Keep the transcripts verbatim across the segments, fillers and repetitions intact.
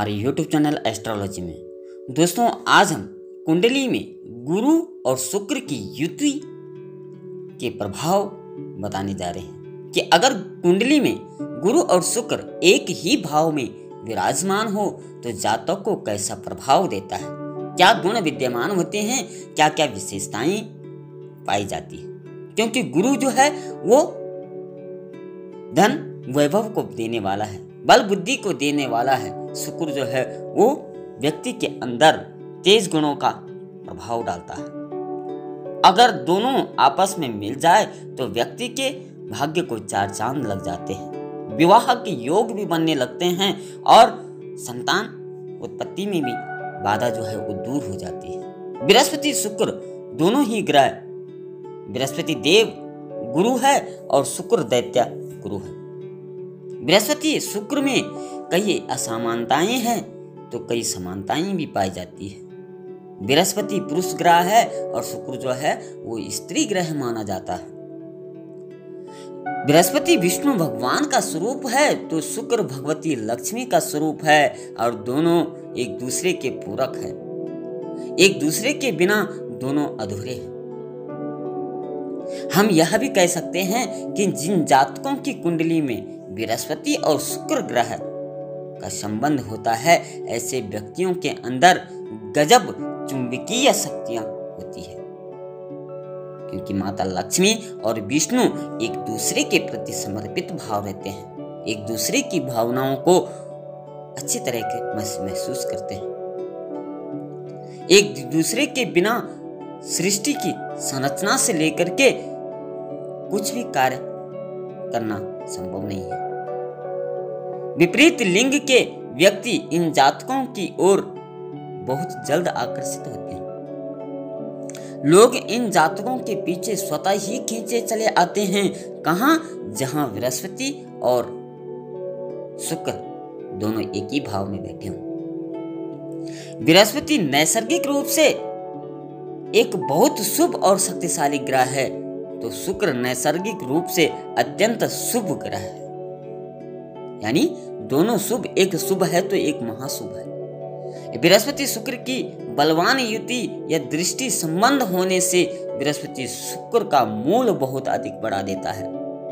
हमारे YouTube channel astrology में। दोस्तों, आज हम कुंडली में गुरु और शुक्र की युति के प्रभाव बताने जा रहे हैं कि अगर कुंडली में गुरु और शुक्र एक ही भाव में विराजमान हो तो जातक को कैसा प्रभाव देता है, क्या गुण विद्यमान होते हैं, क्या क्या विशेषताएं पाई जाती है। क्योंकि गुरु जो है वो धन वैभव को देने वाला है, बल बुद्धि को देने वाला है। शुक्र जो है वो व्यक्ति के अंदर तेज गुणों का प्रभाव डालता है। अगर दोनों आपस में मिल जाए तो व्यक्ति के भाग्य को चार चांद लग जाते हैं, विवाह के योग भी बनने लगते हैं और संतान उत्पत्ति में भी बाधा जो है वो दूर हो जाती है। बृहस्पति शुक्र दोनों ही ग्रह, बृहस्पति देव गुरु है और शुक्र दैत्य गुरु है। बृहस्पति शुक्र में कई असमानताएं हैं तो कई समानताएं भी पाई जाती है। बृहस्पति पुरुष ग्रह है और शुक्र जो है वो स्त्री ग्रह माना जाता है। बृहस्पति विष्णु भगवान का स्वरूप है तो शुक्र भगवती लक्ष्मी का स्वरूप है और दोनों एक दूसरे के पूरक है। एक दूसरे के बिना दोनों अधूरे हैं। हम यह भी कह सकते हैं कि जिन जातकों की कुंडली में बृहस्पति और शुक्र ग्रह का संबंध होता है, ऐसे व्यक्तियों के अंदर गजब चुंबकीय शक्तियां होती है, क्योंकि माता लक्ष्मी और विष्णु एक दूसरे के प्रति समर्पित भाव रहते हैं, एक दूसरे की भावनाओं को अच्छी तरह के महसूस करते हैं। एक दूसरे के बिना सृष्टि की संरचना से लेकर के कुछ भी कार्य करना संभव नहीं है। विपरीत लिंग के व्यक्ति इन जातकों की ओर बहुत जल्द आकर्षित होते हैं। लोग इन जातकों के पीछे स्वतः ही खींचे चले आते हैं। कहां? जहां बृहस्पति और शुक्र दोनों एक ही भाव में बैठे हों। बृहस्पति नैसर्गिक रूप से एक बहुत शुभ और शक्तिशाली ग्रह है तो शुक्र नैसर्गिक रूप से अत्यंत शुभ ग्रह है। यानी दोनों शुभ, एक शुभ है तो एक महाशुभ है। बृहस्पति शुक्र की बलवान युति या दृष्टि संबंध होने से बृहस्पति शुक्र का मूल बहुत अधिक बढ़ा देता है।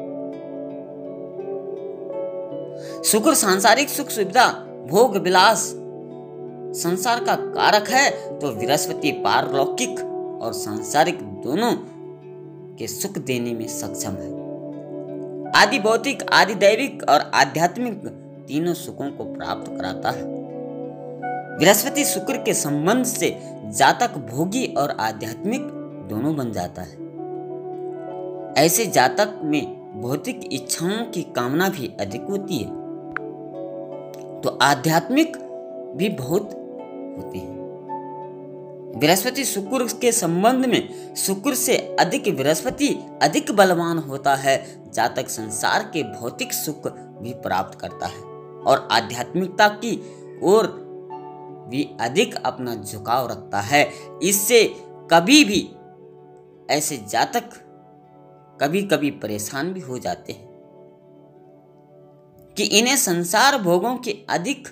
शुक्र सांसारिक सुख सुविधा, भोग विलास, संसार का कारक है तो बृहस्पति पारलौकिक और सांसारिक दोनों के सुख देने में सक्षम है। आदि भौतिक, आदि दैविक और आध्यात्मिक तीनों सुखों को प्राप्त कराता है। बृहस्पति शुक्र के संबंध से जातक भोगी और आध्यात्मिक दोनों बन जाता है। ऐसे जातक में भौतिक इच्छाओं की कामना भी अधिक होती है तो आध्यात्मिक भी बहुत होते हैं। बृहस्पति शुक्र के संबंध में शुक्र से अधिक बृहस्पति अधिक बलवान होता है। जातक संसार के भौतिक सुख भी प्राप्त करता है और आध्यात्मिकता की ओर भी अधिक अपना झुकाव रखता है। इससे कभी भी ऐसे जातक कभी कभी परेशान भी हो जाते हैं कि इन्हें संसार भोगों के अधिक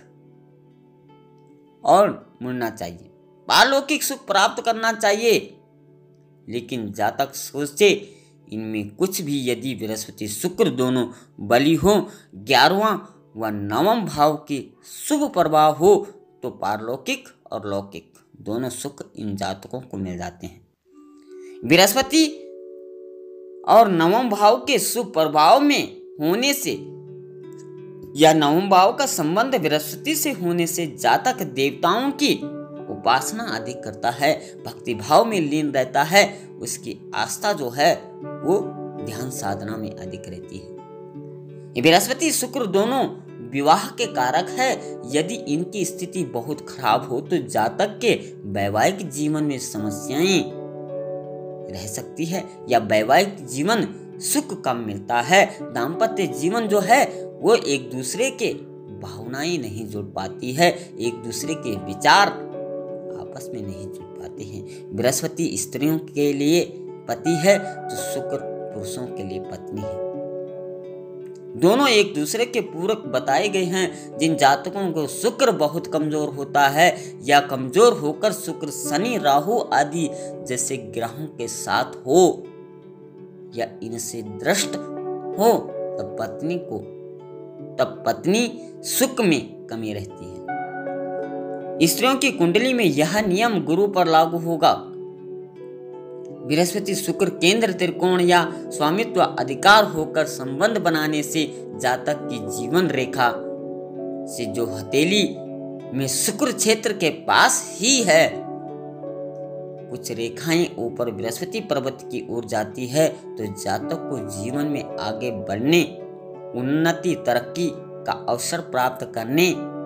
और मुड़ना चाहिए, पारलौकिक सुख प्राप्त करना चाहिए। लेकिन जातक सोचे इनमें कुछ भी यदि बृहस्पति शुक्र दोनों बली हो, ग्यारहवां व नवम भाव के शुभ प्रभाव हो तो पारलौकिक और लौकिक दोनों सुख इन जातकों को मिल जाते हैं। बृहस्पति और नवम भाव के शुभ प्रभाव में होने से या नवम भाव का संबंध बृहस्पति से होने से जातक देवताओं की उपासना अधिक करता है, भक्ति भाव में लीन रहता है। उसकी आस्था जो है वो ध्यान साधना में अधिक रहती है। बृहस्पति शुक्र दोनों विवाह के कारक है। यदि इनकी स्थिति बहुत खराब हो तो जातक के वैवाहिक जीवन में समस्याएं रह सकती है या वैवाहिक जीवन सुख कम मिलता है। दाम्पत्य जीवन जो है वो एक दूसरे के भावनाएं नहीं जुड़ पाती है, एक दूसरे के विचार आपस में नहीं जुड़ पाते हैं। बृहस्पति स्त्रियों के लिए पति है तो शुक्र पुरुषों के लिए पत्नी है। दोनों एक दूसरे के पूरक बताए गए हैं। जिन जातकों को शुक्र बहुत कमजोर होता है या कमजोर होकर शुक्र शनि राहु आदि जैसे ग्रहों के साथ हो या इनसे दृष्ट हो, तब पत्नी को तब पत्नी सुख में कमी रहती है। स्त्रियों की कुंडली में यह नियम गुरु पर लागू होगा। बृहस्पति शुक्र केंद्र त्रिकोण या स्वामित्व अधिकार होकर संबंध बनाने से जातक की जीवन रेखा से जो हथेली में शुक्र क्षेत्र के पास ही है कुछ रेखाएं ऊपर बृहस्पति पर्वत की ओर जाती है, तो जातक को जीवन में आगे बढ़ने, उन्नति, तरक्की का अवसर प्राप्त करने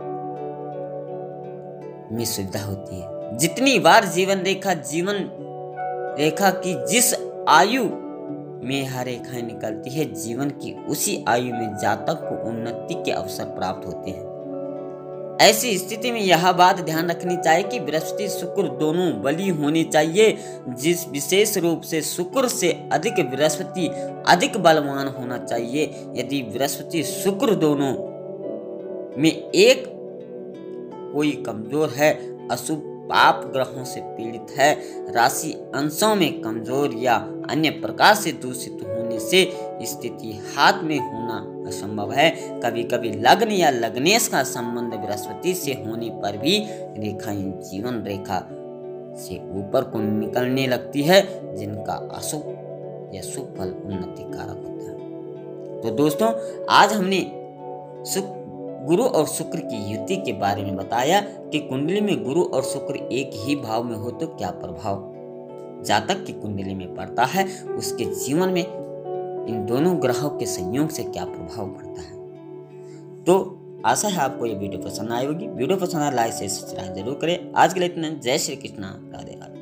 में सुविधा होती है। जितनी बार जीवन रेखा जीवन रेखा की जिस आयु में यह रेखाएं निकलती है, जीवन की उसी आयु में जातक को उन्नति के अवसर प्राप्त होते हैं। ऐसी स्थिति में यह बात ध्यान रखनी चाहिए कि बृहस्पति शुक्र दोनों बली होने चाहिए। जिस विशेष रूप से शुक्र से अधिक बृहस्पति अधिक बलवान होना चाहिए। यदि बृहस्पति शुक्र दोनों में एक कोई कमजोर है, अशुभ पाप ग्रहों से पीड़ित है, राशि अंशों में कमजोर या अन्य प्रकार से दूषित होने से स्थिति हाथ में होना असंभव है। कभी कभी लग्न या लग्नेश का संबंध बृहस्पति से होने पर भी रेखाएं जीवन रेखा से ऊपर को निकलने लगती है, जिनका अशुभ या शुभ फल उन्नति कारक होता है। तो दोस्तों, आज हमने गुरु और शुक्र की युति के बारे में बताया कि कुंडली में गुरु और शुक्र एक ही भाव में हो तो क्या प्रभाव जातक की कुंडली में पड़ता है, उसके जीवन में इन दोनों ग्रहों के संयोग से क्या प्रभाव पड़ता है। तो आशा है आपको ये वीडियो पसंद आई होगी। वीडियो पसंद आए लाइक शेयर सब्सक्राइब जरूर करें। आज के लिए इतना। जय श्री कृष्णा, राधे राधे।